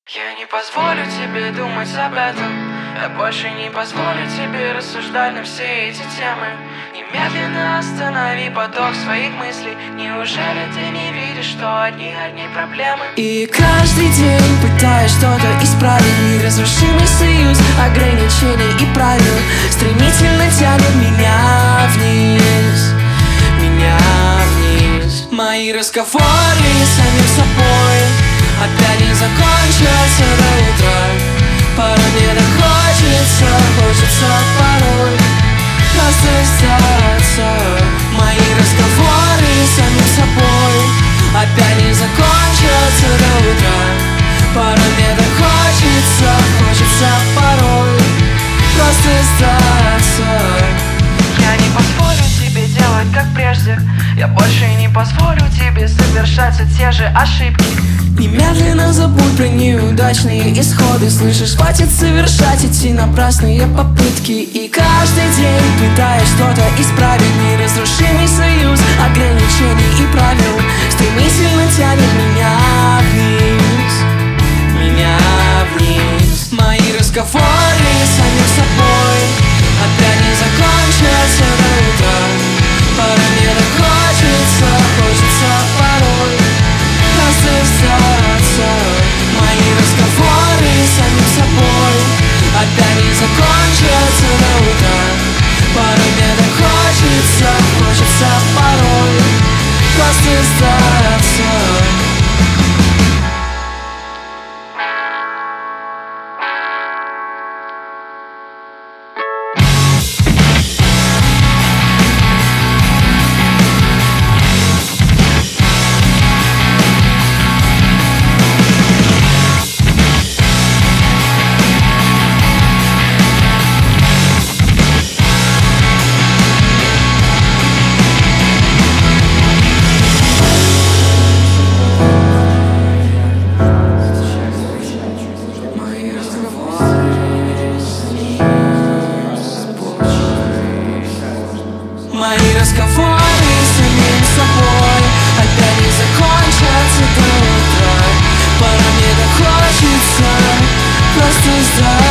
Я не позволю тебе думать об этом. Я больше не позволю тебе рассуждать на все эти темы. Немедленно останови поток своих мыслей. Неужели ты не видишь, что одни проблемы? И каждый день пытаюсь что-то исправить. Неразрушимый союз ограничений и правил стремительно тянет меня вниз, меня вниз. Мои разговоры с самим собой опять не закончатся до утра. Порой мне так хочется порой просто сдаться. Мои разговоры с самим собой опять не закончатся до утра. Порой мне так хочется порой просто сдаться. Я не позволю тебе делать как прежде. Я больше не позволю тебе совершать все те же ошибки. Немедленно забудь про неудачные исходы. Слышишь, хватит совершать эти напрасные попытки. И каждый день пытаясь что-то исправить. Неразрушимый союз ограничений и правил стремительно тянет меня вниз, меня вниз. Мои разговоры с самим собой опять не закончатся до утра. Порой мне так хочется порой просто сдаться. Мои разговоры с самим собой опять не закончатся до утра. Порой мне так хочется порой просто сдаться. Мои разговоры с самим собой опять не закончатся до утра. Порой мне так хочется просто сдаться.